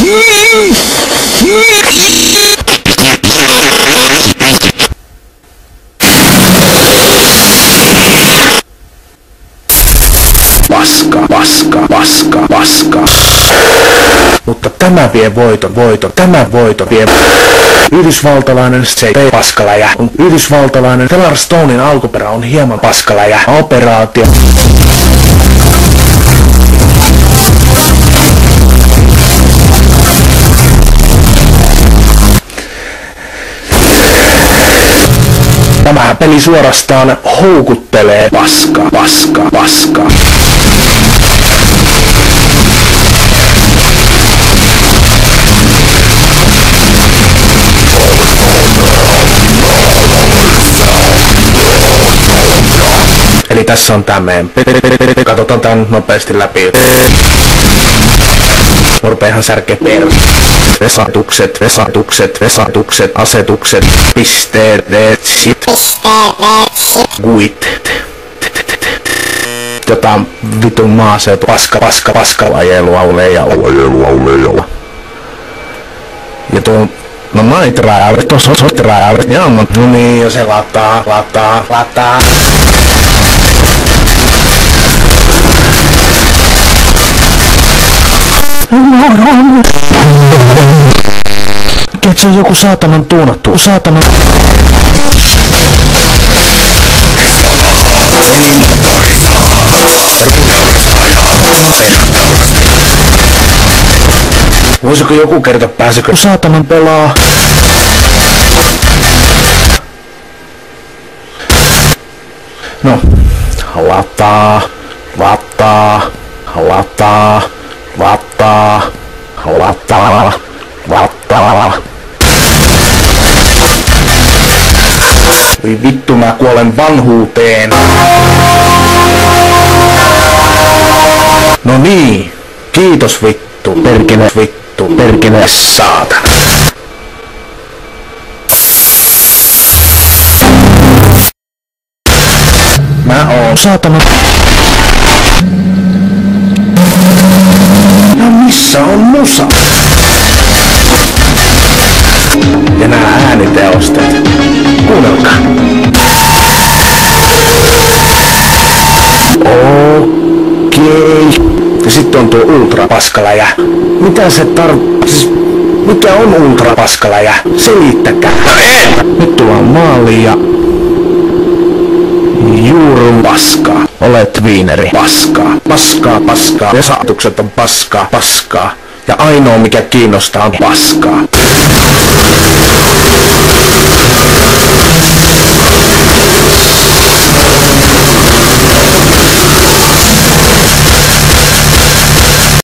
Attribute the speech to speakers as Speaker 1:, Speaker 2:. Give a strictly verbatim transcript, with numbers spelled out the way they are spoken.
Speaker 1: Paska, paska, paska, paska. Mutta tämä vie voiton, voiton, tämä voiton vie. Yhdysvaltalainen se paskaläjä on yhdysvaltalainen. Taylor Stonein alkuperä on hieman paskaläjä. Operaatio. Tämä peli suorastaan houkuttelee. Paska, paska, paska. Eli tässä on tämmönen. Katsotaan tän nopeasti läpi. Rupeahan särkeä per. Vesatukset, vesatukset, vesatukset, asetukset, pisteet, sit. Guit. Jotain vitun maaseutu, paska, paska, paska, lajeluauleijalla, lajeluauleijalla. Ja tuo, no niträä, tuossa on niträä, ja no niin, jo se lataa, lataa, lataa. Se on joku saatanan tuunattu, saatanan... Voisiko joku kertoa, pääsekö saatanan pelaa? No, lataa, lataa, lataa, lataa, lataa, lataa. Voi vittu, mä kuolen vanhuuteen. No niin, kiitos vittu, perkele, vittu, perkele, saatana. Mä oon saatana. No missä on musa? Ja nää ääniteostet. Kuunnelkaa. Okei. Ja sitten on tuo ultrapaskaläjä. Mitä se tar... Siis, mikä on ultrapaskaläjä? Selittäkää. Nyt tullaan maaliin ja... Juurun paskaa. Olet viineri. Paskaa. Paskaa, paskaa. Vesatukset on paskaa, paskaa. Ja ainoa mikä kiinnostaa on paskaa.